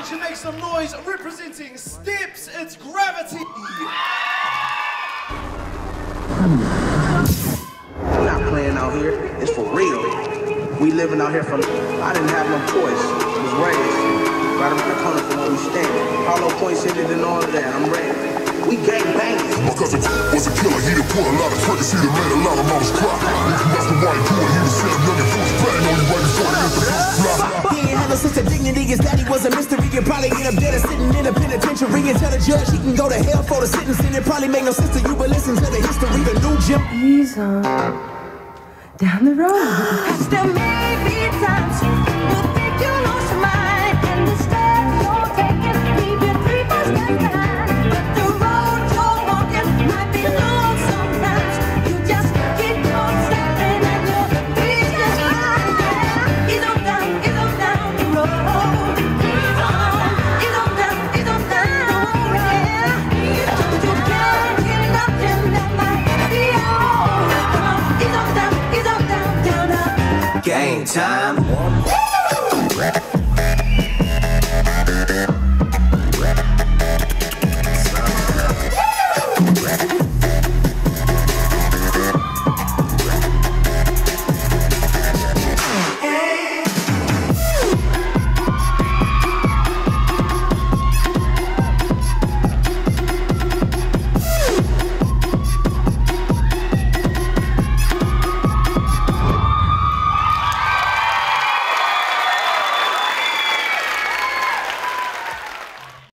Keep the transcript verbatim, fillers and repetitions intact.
stage and make some noise representing Steps, it's Gravity. I'm not playing out here, it's for real. We living out here from, I didn't have no choice. I was raised right around the corner from where we stand. Hollow Point City and all of that, I'm ready. We gang bangers. My cousin was a killer, he done put a lot of triggers, he done made a lot of mamas cry. That's the white boy, he was sitting young and forced bang on you right before he hit the fly. He ain't had no sense of dignity, his daddy was a mystery. He'd probably end up dead or sitting in a penitentiary and tell the judge he can go to hell for the sentence. And it probably make no sense to you, but listen to the history, the new Jim. He's on down the road. There may be times you think you lost your mind, and the steps you're taking leave you three four steps behind. But the road you're walking might be long sometimes. You just keep on stepping and your feet just fly. He's on down, he's on down the road. He's on, he's on down, he's on down the road. Yeah, you can't get nothing that might be all. He's on down, he's on down, down, down. Game time.